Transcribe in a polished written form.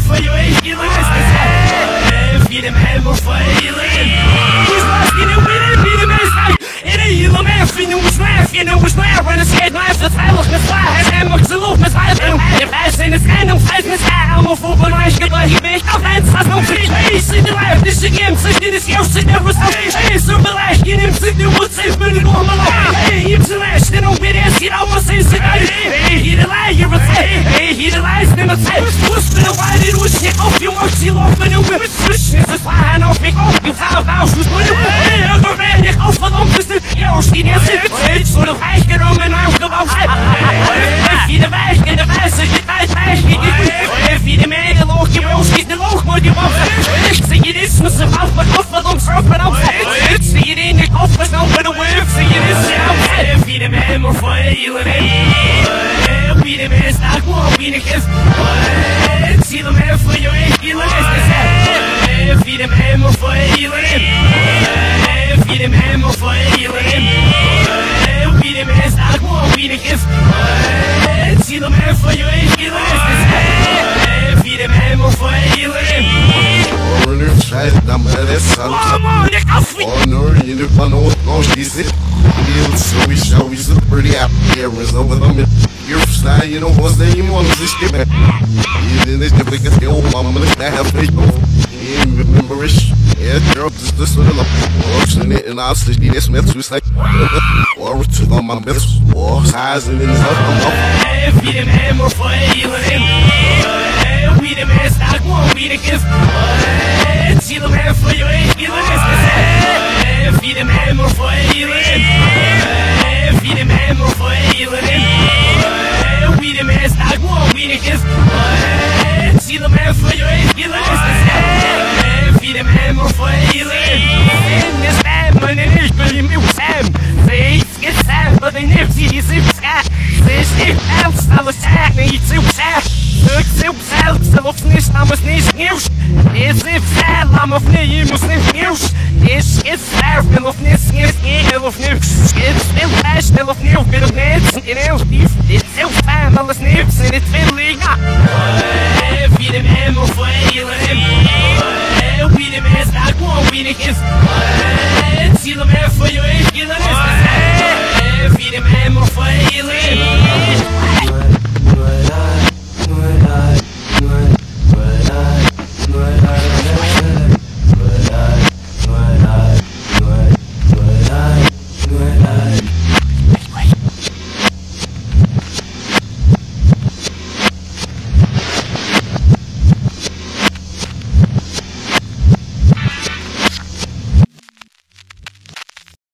for you ain't feeling this. Feed him hammer for healing. Who's lost in it with it? Feed him his life. It ain't you, man. Feeding was laughing. It was laughing. When it's head laughs, the title is fly. Has hammer to loop. Miss Life. If I say this kind of size, Miss High, I'm a fool, but I should let him make up hands. I don't see. Hey, see the life. This again. Such it is your sit never stop. Hey, so the last. Get him sick. There was safe, but it all my life. Hey, it's the last. They don't get ass. Get almost say sit. Hey, he the lie. You're a say. Hey, he the lies. Then a say. What's been a while? It was shit off. You won't see off in the whip. This is why I know pick off. You have house. Who's going to play? I'm a man. Ich auf von uns ist ja auch die ganze Zeit so der Weich genommen auf gebaut. Viele Weich, der Weiße, die Weich, viele Mädel hoch, die Rose, die Loch, wo die Waffe. Ich sehe das, muss im Aufbau von uns raufben auf. Ich sehe den, ich hoffe, es noch bei der Wave, sehe das ja. Viele Männer verheilen. Viele Männer sagen, wo bin ich es? Zieh dem Herr für ihr Healing ist. Viele Männer verheilen. Feed him hammer for healing. Feed him his dog, won't be the gift. See the man for your healing. Feed him hammer for healing. Runner, try I'm at it, son. Oh, no, you don't know what she's it. So we shall be so pretty out here. Was over them. You're style, you know what's there? You want this shit, man. You didn't just look at the old mama, look at that face. You remember it? Yeah, girl, this sort of looks in it, and I'll see this myth. Was like, or to on my myths, or size and then I'm up. Feed him hammer for healing. Feed him his dog, won't be the gift. See the man for your healing. Feed him hammer for healing. Feed him hammer for healing. Feed him his dog, won't be the gift. See the man for your healing. Feed him hammer for healing. In this time, when it is pretty new Sam. They get sad, but they never see his sky. This is else, I was sad, and he's so sad. Look so sad, so of this, I was nicht news. Is it sad, I'm of me, you must nicht news. Is it sad, and of this, is it of news. It's still fast, still of news, bit of nets, and else beef. It's so fine, all the snips, and it's fiddling up. Feed him hammer for healing. Feed him his dog, won't be the gift. See the man